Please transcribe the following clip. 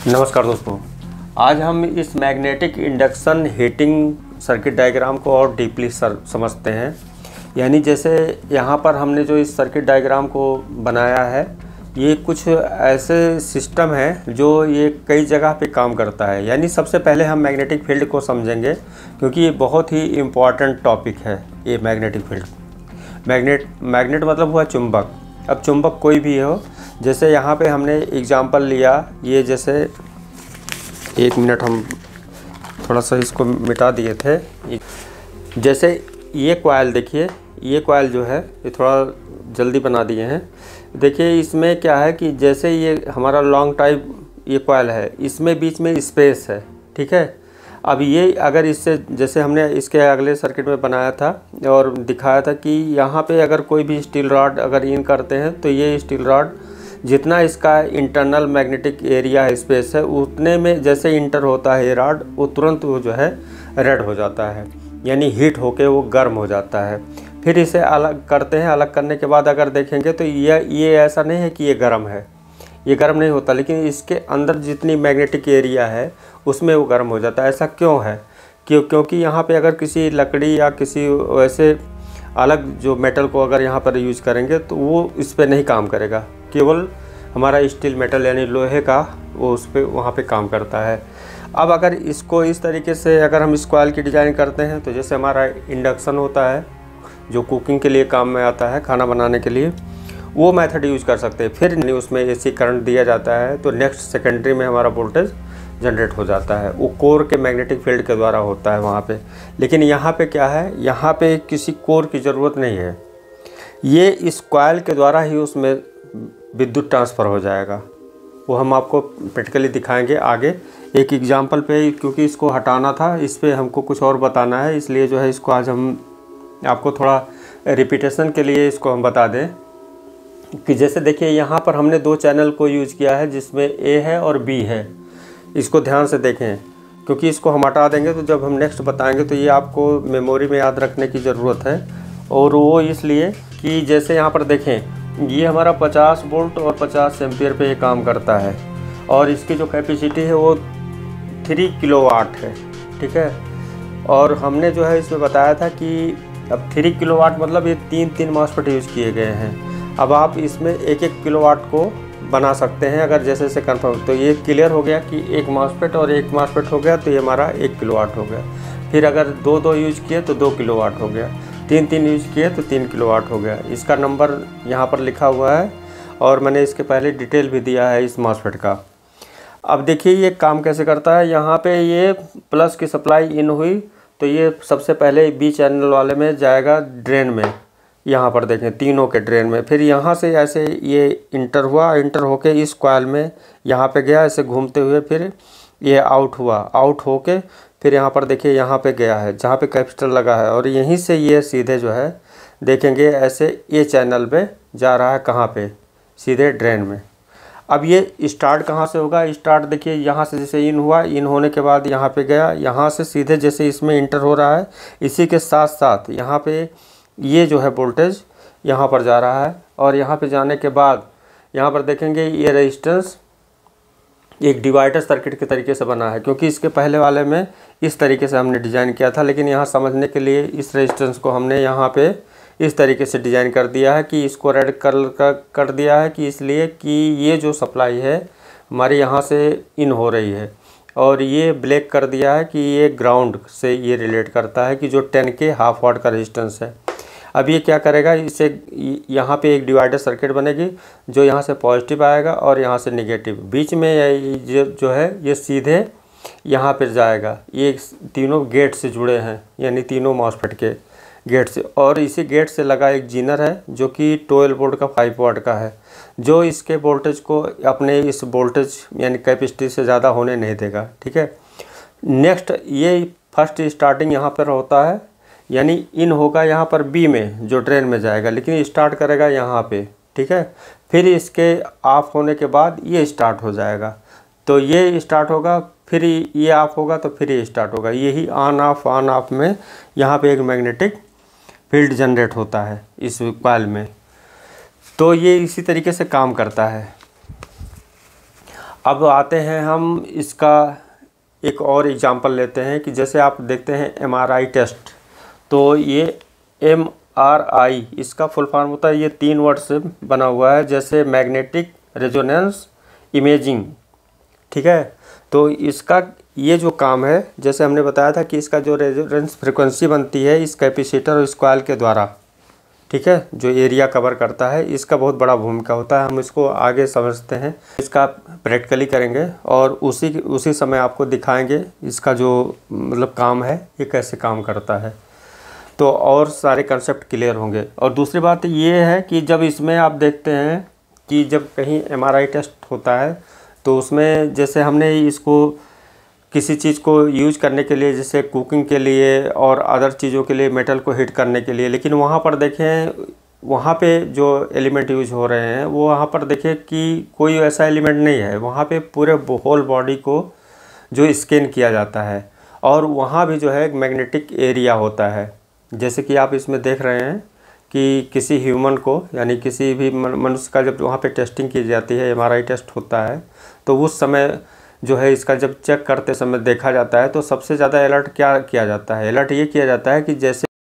नमस्कार दोस्तों, आज हम इस magnetic induction heating circuit diagram को और डीपली समझते हैं। यानी जैसे यहाँ पर हमने जो इस सर्किट डायग्राम को बनाया है, ये कुछ ऐसे सिस्टम है जो ये कई जगह पे काम करता है। यानी सबसे पहले हम मैग्नेटिक फील्ड को समझेंगे, क्योंकि ये बहुत ही इम्पॉर्टेंट टॉपिक है। ये मैग्नेटिक फील्ड, मैग्नेट मतलब हुआ चुंबक। अब चुंबक कोई भी हो, जैसे यहाँ पे हमने एग्जांपल लिया, ये जैसे एक मिनट हम थोड़ा सा इसको मिटा दिए थे। जैसे ये कॉइल देखिए, ये कॉइल जो है ये थोड़ा जल्दी बना दिए हैं। देखिए इसमें क्या है कि जैसे ये हमारा लॉन्ग टाइप ये कॉइल है, इसमें बीच में स्पेस है, ठीक है। अब ये अगर इससे जैसे हमने इसके अगले सर्किट में बनाया था और दिखाया था कि यहाँ पे अगर कोई भी स्टील रॉड अगर इन करते हैं तो ये स्टील रॉड जितना इसका इंटरनल मैग्नेटिक एरिया स्पेस है उतने में जैसे इंटर होता है ये रॉड, वो तुरंत वो जो है रेड हो जाता है, यानी हीट होके वो गर्म हो जाता है। फिर इसे अलग करते हैं। अलग करने के बाद अगर देखेंगे तो ये ऐसा नहीं है कि ये गर्म है, ये गर्म नहीं होता, लेकिन इसके अंदर जितनी मैग्नेटिक एरिया है उसमें वो गर्म हो जाता है। ऐसा क्यों है? क्योंकि यहाँ पे अगर किसी लकड़ी या किसी वैसे अलग जो मेटल को अगर यहाँ पर यूज करेंगे तो वो इस पर नहीं काम करेगा। केवल हमारा स्टील मेटल यानी लोहे का वो उस पर वहाँ पे काम करता है। अब अगर इसको इस तरीके से अगर हम इस कॉइल की डिज़ाइन करते हैं तो जैसे हमारा इंडक्शन होता है जो कुकिंग के लिए काम में आता है, खाना बनाने के लिए, वो मेथड यूज कर सकते हैं। फिर उसमें एसी करंट दिया जाता है तो नेक्स्ट सेकेंडरी में हमारा वोल्टेज जनरेट हो जाता है। वो कोर के मैग्नेटिक फील्ड के द्वारा होता है वहाँ पे। लेकिन यहाँ पे क्या है, यहाँ पे किसी कोर की ज़रूरत नहीं है, ये इस कॉइल के द्वारा ही उसमें विद्युत ट्रांसफ़र हो जाएगा। वो हम आपको प्रैक्टिकली दिखाएंगे आगे एक एग्जांपल पे, क्योंकि इसको हटाना था, इस पे हमको कुछ और बताना है, इसलिए जो है इसको आज हम आपको थोड़ा रिपीटेशन के लिए इसको हम बता दें कि जैसे देखिए यहाँ पर हमने दो चैनल को यूज किया है जिसमें ए है और बी है। इसको ध्यान से देखें, क्योंकि इसको हम हटा देंगे तो जब हम नेक्स्ट बताएंगे तो ये आपको मेमोरी में याद रखने की ज़रूरत है। और वो इसलिए कि जैसे यहाँ पर देखें, ये हमारा 50 वोल्ट और 50 एम्पियर पे ये काम करता है और इसकी जो कैपेसिटी है वो 3 किलोवाट है, ठीक है। और हमने जो है इसमें बताया था कि अब 3 किलोवाट मतलब ये तीन मॉसफेट यूज़ किए गए हैं। अब आप इसमें एक किलोवाट को बना सकते हैं अगर जैसे से कन्फर्म। तो ये क्लियर हो गया कि एक मॉसफेट और एक मॉसफेट हो गया तो ये हमारा 1 किलोवाट हो गया। फिर अगर दो यूज किए तो 2 किलोवाट हो गया, तीन यूज किए तो 3 किलोवाट हो गया। इसका नंबर यहाँ पर लिखा हुआ है और मैंने इसके पहले डिटेल भी दिया है इस मॉसफेट का। अब देखिए ये काम कैसे करता है। यहाँ पे ये प्लस की सप्लाई इन हुई तो ये सबसे पहले बी चैनल वाले में जाएगा ड्रेन में। यहाँ पर देखें तीनों के ड्रेन में। फिर यहाँ से ऐसे ये इंटर हुआ, इंटर होके इस कॉइल में यहाँ पे गया, ऐसे घूमते हुए फिर ये आउट हुआ, आउट होके फिर यहाँ पर देखिए यहाँ पे गया है जहाँ पे कैपेसिटर लगा है, और यहीं से ये सीधे जो है देखेंगे ऐसे ए चैनल पे जा रहा है, कहाँ पे, सीधे ड्रेन में। अब ये स्टार्ट कहाँ से होगा? स्टार्ट देखिए यहाँ से जैसे इन हुआ, इन होने के बाद यहाँ पे गया, यहाँ से सीधे जैसे इसमें इंटर हो रहा है, इसी के साथ साथ यहाँ पे ये जो है वोल्टेज यहाँ पर जा रहा है। और यहाँ पे जाने के बाद यहाँ पर देखेंगे ये रेजिस्टेंस एक डिवाइडर सर्किट के तरीके से बना है, क्योंकि इसके पहले वाले में इस तरीके से हमने डिज़ाइन किया था, लेकिन यहाँ समझने के लिए इस रेजिस्टेंस को हमने यहाँ पे इस तरीके से डिज़ाइन कर दिया है कि इसको रेड कलर कर दिया है कि इसलिए कि ये जो सप्लाई है हमारे यहाँ से इन हो रही है, और ये ब्लैक कर दिया है कि ये ग्राउंड से ये रिलेट करता है कि जो 10 के हाफ वाट का रेजिस्टेंस है। अब ये क्या करेगा, इससे यहाँ पे एक डिवाइडर सर्किट बनेगी जो यहाँ से पॉजिटिव आएगा और यहाँ से नेगेटिव। बीच में ये जो है ये सीधे यहाँ पे जाएगा। ये तीनों गेट से जुड़े हैं, यानी तीनों मॉसफेट के गेट से, और इसी गेट से लगा एक जीनर है जो कि 12 वोल्ट का 5 वाट का है, जो इसके वोल्टेज को अपने इस वोल्टेज यानी कैपेसिटी से ज़्यादा होने नहीं देगा, ठीक है। नेक्स्ट ये फर्स्ट स्टार्टिंग यहाँ पर होता है, यानी इन होगा यहाँ पर बी में जो ड्रेन में जाएगा, लेकिन स्टार्ट करेगा यहाँ पे, ठीक है। फिर इसके ऑफ होने के बाद ये स्टार्ट हो जाएगा, तो ये स्टार्ट होगा, फिर ये ऑफ होगा तो फिर ये स्टार्ट होगा। यही ऑन ऑफ में यहाँ पे एक मैग्नेटिक फील्ड जनरेट होता है इस कॉइल में। तो ये इसी तरीके से काम करता है। अब आते हैं हम इसका एक और एग्जांपल लेते हैं कि जैसे आप देखते हैं MRI टेस्ट। तो ये MRI इसका फुल फॉर्म होता है, ये 3 वर्ड से बना हुआ है, जैसे मैग्नेटिक रेजोनेंस इमेजिंग। ठीक है, तो इसका ये जो काम है, जैसे हमने बताया था कि इसका जो रेजोनेंस फ्रिक्वेंसी बनती है इस कैपेसिटर और इस कॉइल के द्वारा, ठीक है, जो एरिया कवर करता है, इसका बहुत बड़ा भूमिका होता है। हम इसको आगे समझते हैं, इसका प्रैक्टिकली करेंगे और उसी समय आपको दिखाएंगे इसका जो मतलब काम है ये कैसे काम करता है, तो और सारे कंसेप्ट क्लियर होंगे। और दूसरी बात ये है कि जब इसमें आप देखते हैं कि जब कहीं MRI टेस्ट होता है तो उसमें जैसे हमने इसको किसी चीज़ को यूज करने के लिए, जैसे कुकिंग के लिए और अदर चीज़ों के लिए, मेटल को हीट करने के लिए, लेकिन वहाँ पर देखें वहाँ पे जो एलिमेंट यूज हो रहे हैं वो वहाँ पर देखें कि कोई ऐसा एलिमेंट नहीं है। वहाँ पे पूरे होल बॉडी को जो स्कैन किया जाता है और वहाँ भी जो है मैग्नेटिक एरिया होता है। जैसे कि आप इसमें देख रहे हैं कि किसी ह्यूमन को, यानी किसी भी मनुष्य का जब वहाँ पे टेस्टिंग की जाती है, MRI टेस्ट होता है, तो उस समय जो है इसका जब चेक करते समय देखा जाता है तो सबसे ज़्यादा अलर्ट क्या किया जाता है, अलर्ट ये किया जाता है कि जैसे